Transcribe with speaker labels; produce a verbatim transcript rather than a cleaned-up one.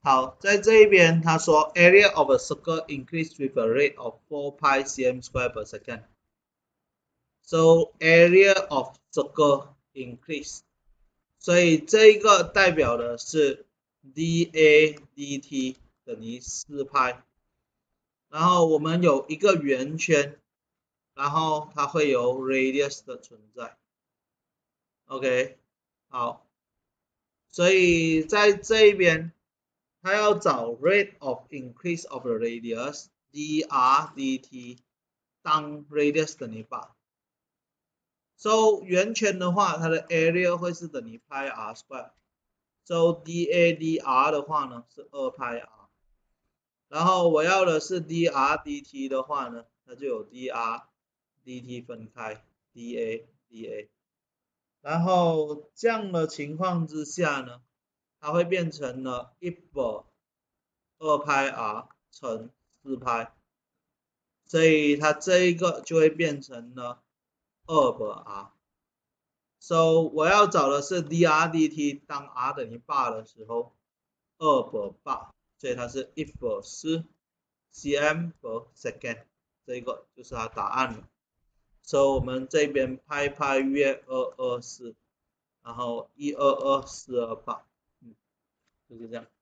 Speaker 1: 好，在这一边他说 area of a circle increase with a rate of four pi cm square per second. So area of circle increase. 所以这一个代表的是 dA dt 等于四派。然后我们有一个圆圈，然后它会有 radius 的存在。OK， 好，所以在这一边，它要找 rate of increase of the radius dr dt 当 radius 等于八。So 圆圈的话，它的 area 会是等于 pi r square。So dA dr 的话呢是二派 r。然后我要的是 dr dt 的话呢，它就有 dr dt 分开 dA dA。然后这样的情况之下呢，它会变成了一百二派 r 乘四派，所以它这一个就会变成了二百 r。So 我要找的是 dr dt 当 r 等于八的时候，二百八，所以它是一百四 cm per second， 这个就是它答案了。So 我们这边派派约二二四。然后一二二四二八，嗯，就是这样。